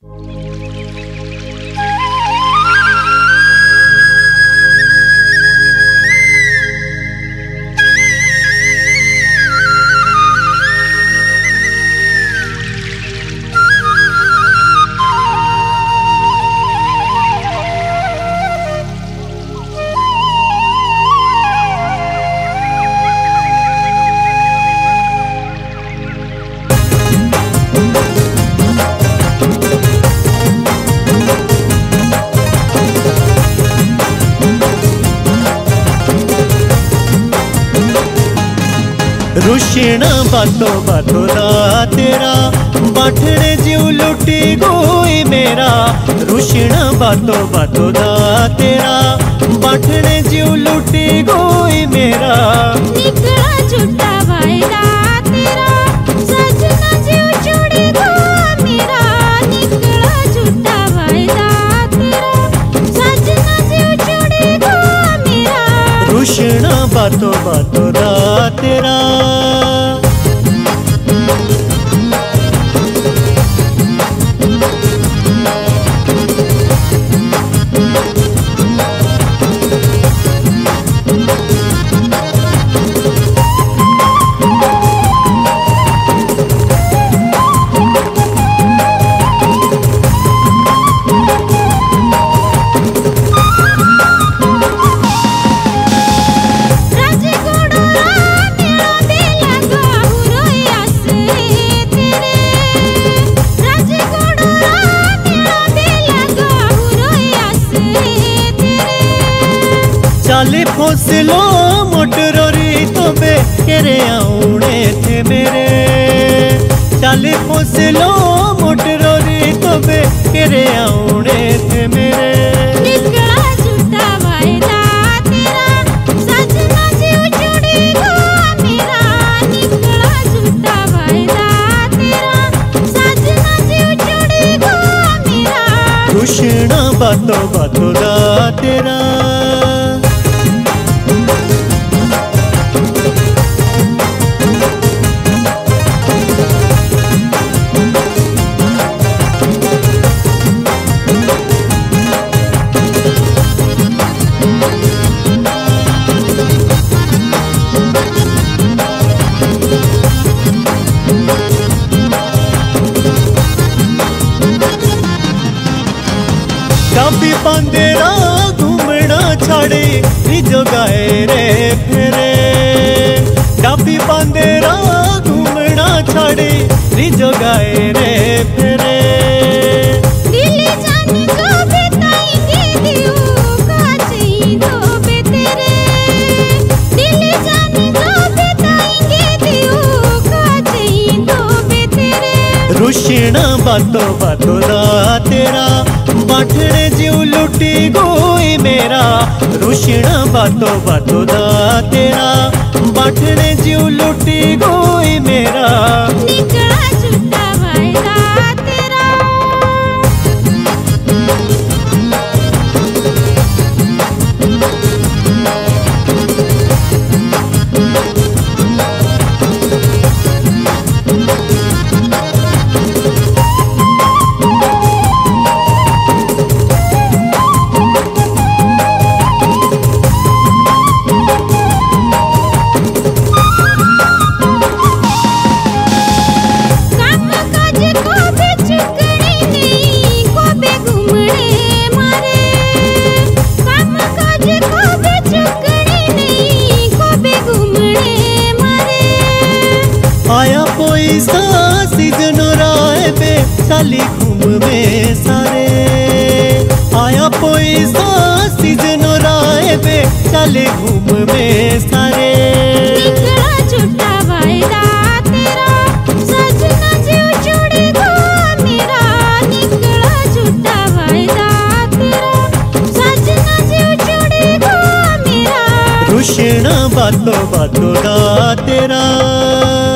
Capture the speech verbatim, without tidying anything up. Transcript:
रुशिणा बातों बातों दा तेरा बाठने जीव लुटी गोई मेरा। रुशिणा बातों बातों दा तेरा बाठने जीव लुटी गोई मेरा। निकला झूठा वायदा तेरा सजना जीव चोरी गो मेरा। निकला झूठा वायदा तेरा सजना जीव चोरी गो मेरा। रुशिणा बातों बातों दा तेरा चाली फसलो मोटरोरी तबे केरे आउणे थे मेरे। चाली फसलो मोटरोरी तबे केरे आउणे थे मेरे। निकला झूठा वायदा तेरा सजना जीव चोरी गो मेरा। निकला झूठा वायदा तेरा सजना जीव चोरी गो मेरा। रुशिणा बातों बातों दा तेरा डाबी बांदेरा घूमना छाड़े रिजो गाए रे फेरे। डाबी बांदेरा घूमना छाड़े रिजो गाए रे फेरे। दिल्ली जाने को बताएंगे दियो काची दो बेतेरे। दिल्ली जाने को बताएंगे दियो काची दो बेतेरे। रुशिणा बातों बातों दा तेरा बाठने जीव लुटी गोई मेरा। रुशिणा बातों बातों दा तेरा बाठने जीव लुटी गोई मेरा। निकला झूठा वायदा तेरा आया पैसा सीजन राय पे चाली घूम में सारे। आया पैसा सीजन राय पे चाली घूम में सारे। निकला झूठा वायदा तेरा सजना जीव चोरी गो मेरा। निकला झूठा वायदा तेरा सजना जीव चोरी गो मेरा। रुशिणा बातों बातों दा तेरा